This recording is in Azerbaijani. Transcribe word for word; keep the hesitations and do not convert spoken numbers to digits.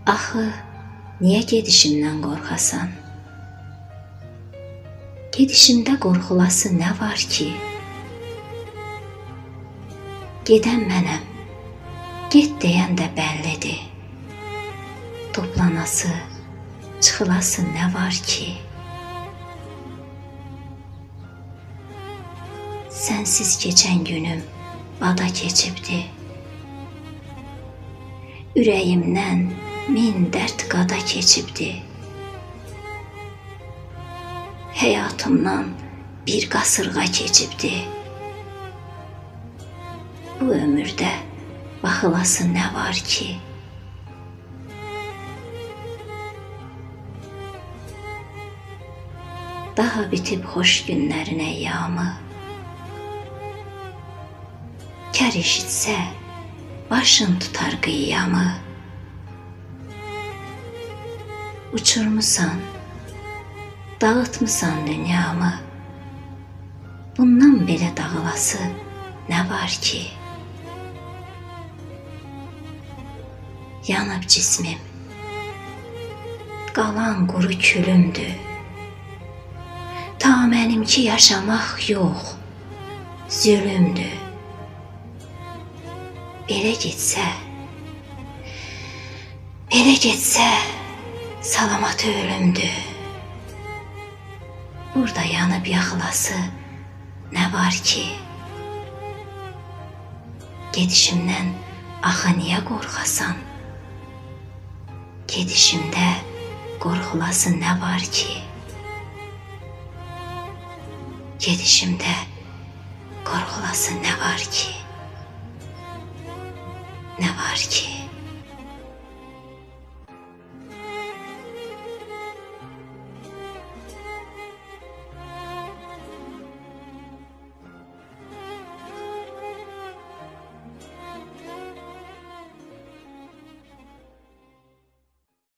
Axı, niyə gedişimdən qorxasan? Gedişimdə qorxulası nə var ki? Gedən mənəm, get deyən də bəllidir. Toplanası, çıxılası nə var ki? Sənsiz keçən günüm bada keçibdi. Ürəyimdən min dərd qada keçibdi. Həyatımdan bir qasırğa keçibdi. Bu ömürdə baxılası nə var ki? Daha bitib xoş günlərin əyyamı. Kər eşitsə, başın tutar qıyyamı. Uçurmusan, dağıtmısan dünyamı. Bundan belə dağılası nə var ki? Yanıb cismim, qalan quru külümdür. Ta mənimki yaşamaq yox, zülümdür. Belə getsə, belə getsə, salamat ölümdür. Burada yanıb yaxılası nə var ki? Gedişimdən axı niyə qorxasan? Gedişimdə qorxulası nə var ki? Gedişimdə qorxulası nə var ki? Nə var ki?